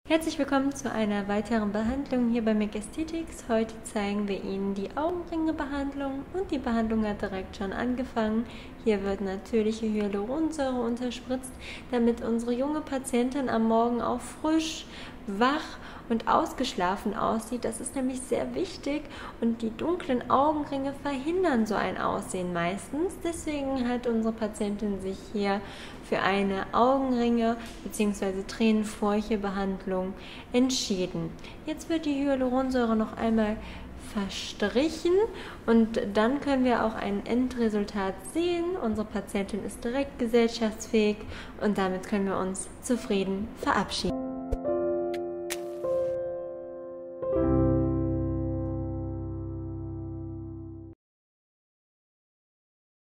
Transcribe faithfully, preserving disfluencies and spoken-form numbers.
Herzlich willkommen zu einer weiteren Behandlung hier bei Make Aesthetics. Heute zeigen wir Ihnen die Augenringebehandlung und die Behandlung hat direkt schon angefangen. Hier wird natürliche Hyaluronsäure unterspritzt, damit unsere junge Patientin am Morgen auch frisch, wach und ausgeschlafen aussieht. Das ist nämlich sehr wichtig und die dunklen Augenringe verhindern so ein Aussehen meistens. Deswegen hat unsere Patientin sich hier für eine Augenringe bzw. Tränenfurche-Behandlung entschieden. Jetzt wird die Hyaluronsäure noch einmal verstrichen und dann können wir auch ein Endresultat sehen. Unsere Patientin ist direkt gesellschaftsfähig und damit können wir uns zufrieden verabschieden.